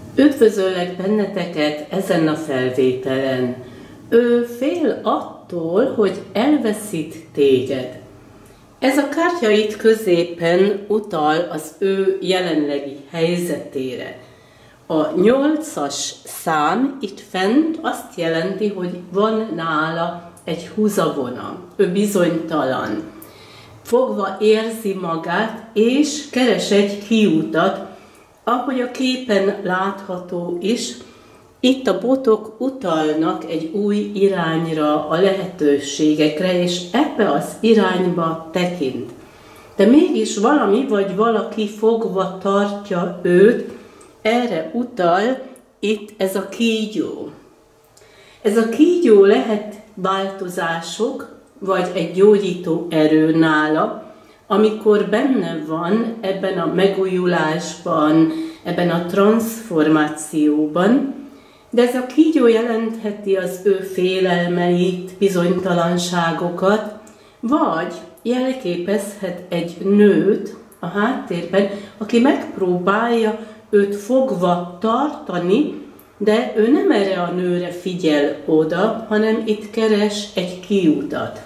Üdvözöllek benneteket ezen a felvételen. Ő fél attól, hogy elveszít téged. Ez a kártya itt középen utal az ő jelenlegi helyzetére. A 8-as szám itt fent azt jelenti, hogy van nála egy húzavona. Ő bizonytalan. Fogva érzi magát, és keres egy kiutat, ahogy a képen látható is, itt a botok utalnak egy új irányra, a lehetőségekre, és ebbe az irányba tekint. De mégis valami vagy valaki fogva tartja őt, erre utal itt ez a kígyó. Ez a kígyó lehet változások, vagy egy gyógyító erő nála, amikor benne van ebben a megújulásban, ebben a transformációban, de ez a kígyó jelentheti az ő félelmeit, bizonytalanságokat, vagy jelképezhet egy nőt a háttérben, aki megpróbálja őt fogva tartani, de ő nem erre a nőre figyel oda, hanem itt keres egy kiutat.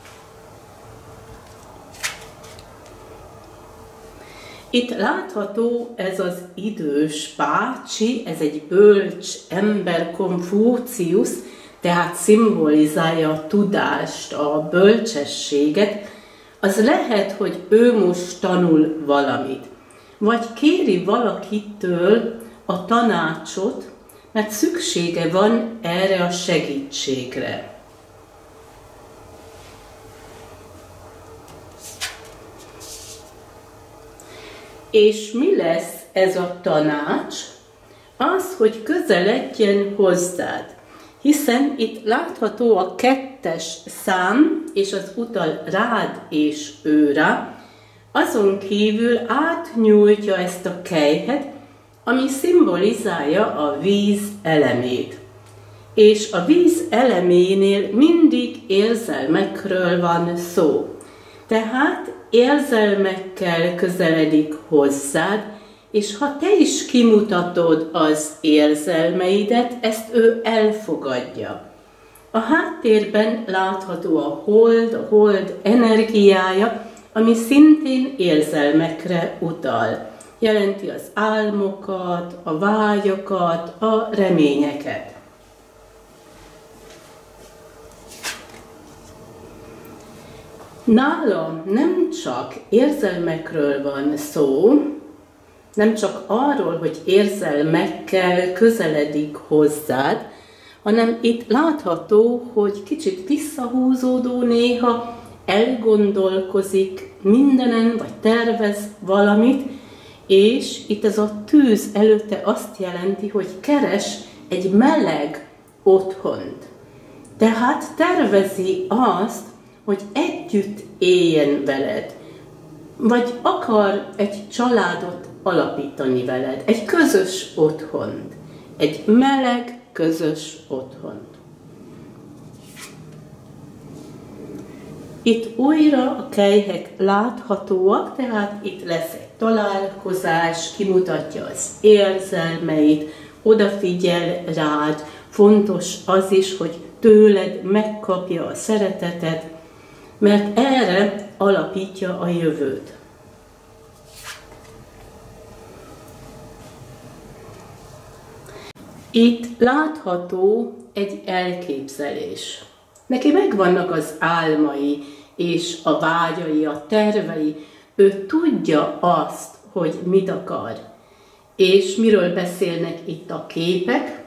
Itt látható ez az idős bácsi, ez egy bölcs ember, Konfúciusz, tehát szimbolizálja a tudást, a bölcsességet. Az lehet, hogy ő most tanul valamit, vagy kéri valakitől a tanácsot, mert szüksége van erre a segítségre. És mi lesz ez a tanács? Az, hogy közeledjen hozzád. Hiszen itt látható a 2-es szám, és az utal rád és őre. Azon kívül átnyújtja ezt a kelyhet, ami szimbolizálja a víz elemét. És a víz eleménél mindig érzelmekről van szó. Tehát érzelmekkel közeledik hozzád, és ha te is kimutatod az érzelmeidet, ezt ő elfogadja. A háttérben látható a hold energiája, ami szintén érzelmekre utal. Jelenti az álmokat, a vágyakat, a reményeket. Nála nem csak érzelmekről van szó, nem csak arról, hogy érzelmekkel közeledik hozzád, hanem itt látható, hogy kicsit visszahúzódó néha, elgondolkozik mindenen, vagy tervez valamit, és itt ez a tűz előtte azt jelenti, hogy keres egy meleg otthont. Tehát tervezi azt, hogy együtt éljen veled, vagy akar egy családot alapítani veled, egy közös otthont, egy meleg, közös otthont. Itt újra a kelyhek láthatóak, tehát itt lesz egy találkozás, kimutatja az érzelmeit, odafigyel rád, fontos az is, hogy tőled megkapja a szeretetet, mert erre alapítja a jövőt. Itt látható egy elképzelés. Neki megvannak az álmai és a vágyai, a tervei. Ő tudja azt, hogy mit akar. És miről beszélnek itt a képek?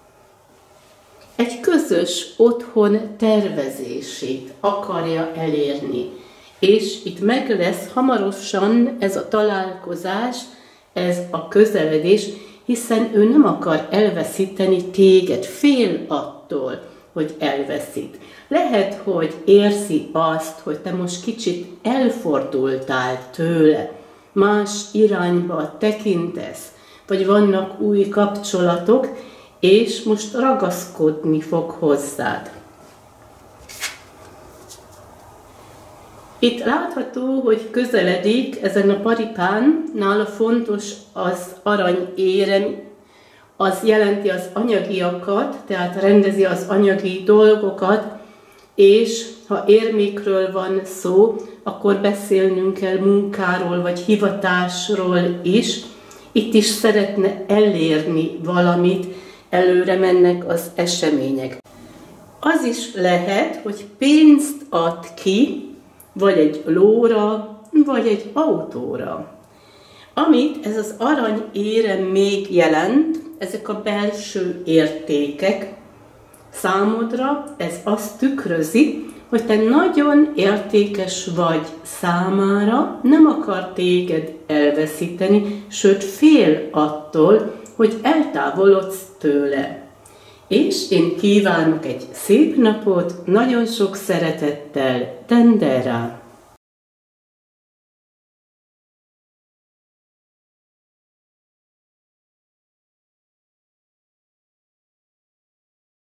Egy közös otthon tervezését akarja elérni. És itt meg lesz hamarosan ez a találkozás, ez a közeledés, hiszen ő nem akar elveszíteni téged, fél attól, hogy elveszít. Lehet, hogy érzi azt, hogy te most kicsit elfordultál tőle, más irányba tekintesz, vagy vannak új kapcsolatok, és most ragaszkodni fog hozzád. Itt látható, hogy közeledik ezen a paripán, nála fontos az aranyérem, az jelenti az anyagiakat, tehát rendezi az anyagi dolgokat, és ha érmékről van szó, akkor beszélnünk kell munkáról vagy hivatásról is. Itt is szeretne elérni valamit, előre mennek az események. Az is lehet, hogy pénzt ad ki, vagy egy lóra, vagy egy autóra. Amit ez az arany érem még jelent, ezek a belső értékek, számodra ez azt tükrözi, hogy te nagyon értékes vagy számára, nem akar téged elveszíteni, sőt fél attól, hogy eltávolodsz tőle. És én kívánok egy szép napot, nagyon sok szeretettel, Tendera!